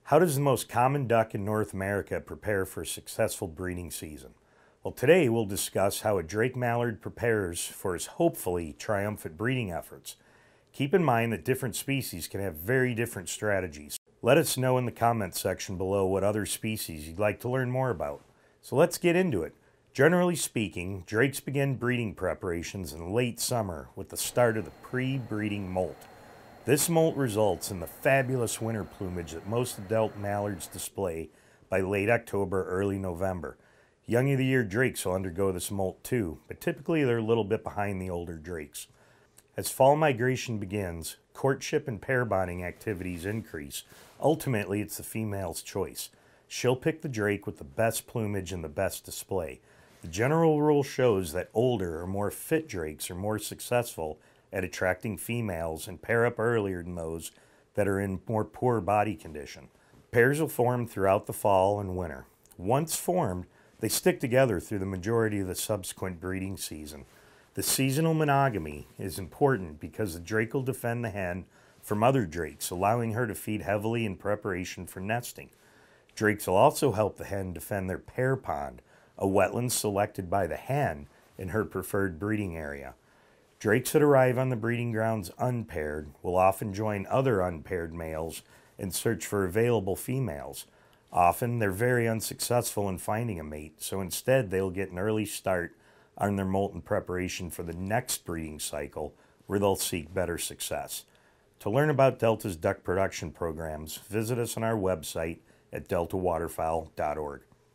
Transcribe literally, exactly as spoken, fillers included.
How does the most common duck in North America prepare for a successful breeding season? Well, today we'll discuss how a Drake mallard prepares for his hopefully triumphant breeding efforts. Keep in mind that different species can have very different strategies. Let us know in the comments section below what other species you'd like to learn more about. So let's get into it. Generally speaking, drakes begin breeding preparations in late summer with the start of the pre-breeding molt. This molt results in the fabulous winter plumage that most adult mallards display by late October, early November. Young of the year drakes will undergo this molt too, but typically they're a little bit behind the older drakes. As fall migration begins, courtship and pair bonding activities increase. Ultimately, it's the female's choice. She'll pick the drake with the best plumage and the best display. The general rule shows that older or more fit drakes are more successful at attracting females and pair up earlier than those that are in more poor body condition. Pairs will form throughout the fall and winter. Once formed, they stick together through the majority of the subsequent breeding season. The seasonal monogamy is important because the drake will defend the hen from other drakes, allowing her to feed heavily in preparation for nesting. Drakes will also help the hen defend their pair pond, a wetland selected by the hen in her preferred breeding area. Drakes that arrive on the breeding grounds unpaired will often join other unpaired males and search for available females. Often they're very unsuccessful in finding a mate, so instead they'll get an early start on their molt in preparation for the next breeding cycle, where they'll seek better success. To learn about Delta's duck production programs, visit us on our website at delta waterfowl dot org.